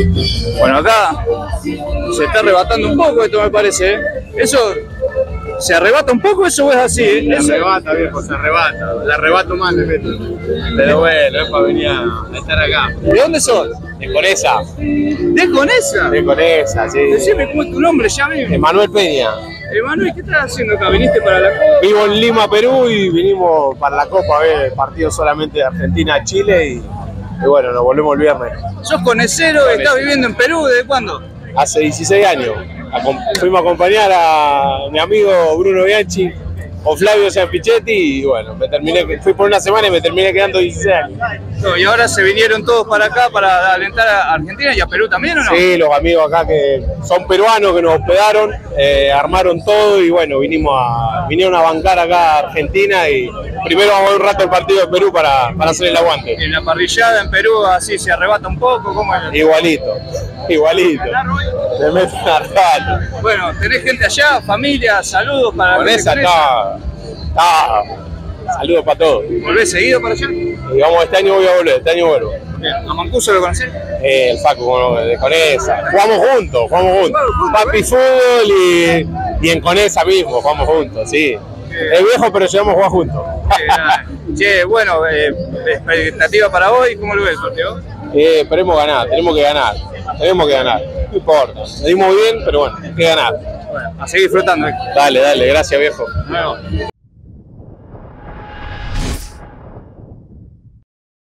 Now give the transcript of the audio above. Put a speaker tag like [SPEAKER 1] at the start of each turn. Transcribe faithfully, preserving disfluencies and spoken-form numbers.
[SPEAKER 1] Bueno, acá se está arrebatando un poco esto, me parece. ¿eh? Eso, ¿se arrebata un poco eso o es así? ¿eh?
[SPEAKER 2] Se
[SPEAKER 1] Eso...
[SPEAKER 2] arrebata, viejo, se arrebata. La arrebato mal, de meto. Pero bueno, es para venir a, a estar acá.
[SPEAKER 1] ¿De dónde sos?
[SPEAKER 2] De Conesa.
[SPEAKER 1] ¿De Conesa?
[SPEAKER 2] De Conesa, sí.
[SPEAKER 1] Decime cómo es tu nombre ya mismo.
[SPEAKER 2] Emanuel Peña.
[SPEAKER 1] Emanuel, ¿qué estás haciendo acá? ¿Viniste para la Copa?
[SPEAKER 2] Vivo en Lima, Perú, y vinimos para la Copa a ver el partido solamente de Argentina-Chile y, y bueno, nos volvemos el viernes.
[SPEAKER 1] ¿Sos conecero? ¿Estás viviendo en Perú? ¿Desde cuándo?
[SPEAKER 2] Hace dieciséis años. Acom fuimos a acompañar a mi amigo Bruno Bianchi o Flavio Sanpichetti y bueno, me terminé, fui por una semana y me terminé quedando dieciséis años.
[SPEAKER 1] No, y ahora se vinieron todos para acá para alentar a Argentina y a Perú también, ¿o no?
[SPEAKER 2] Sí, los amigos acá que son peruanos que nos hospedaron, eh, armaron todo y bueno, vinimos a, vinieron a bancar acá a Argentina y primero vamos a ver un rato el partido de Perú para, para hacer el aguante.
[SPEAKER 1] En la parrillada en Perú así se arrebata un poco, ¿cómo es?
[SPEAKER 2] Igualito, igualito. Se meten a arrebato.
[SPEAKER 1] Bueno, ¿tenés gente allá? ¿Familia? ¿Saludos para
[SPEAKER 2] Con
[SPEAKER 1] la
[SPEAKER 2] esa
[SPEAKER 1] gente?
[SPEAKER 2] está, está. Saludos para todos.
[SPEAKER 1] ¿Volvés seguido para allá?
[SPEAKER 2] Y vamos, este año voy a volver, este año vuelvo.
[SPEAKER 1] Bien. ¿A Mancuso lo conocés?
[SPEAKER 2] Eh, el Facu con, de Conesa. Jugamos juntos, jugamos juntos. Papi fútbol y, y en Conesa mismo, jugamos juntos, sí. Es viejo, pero llegamos a jugar juntos.
[SPEAKER 1] Che, bueno, eh, expectativa para hoy, ¿cómo lo ves, Sorteo?
[SPEAKER 2] Eh, esperemos ganar, tenemos que ganar, tenemos que ganar, no importa. Nos dimos bien, pero bueno, hay que ganar.
[SPEAKER 1] Bueno, a seguir disfrutando. ¿eh?
[SPEAKER 2] Dale, dale, gracias viejo.
[SPEAKER 1] Bueno.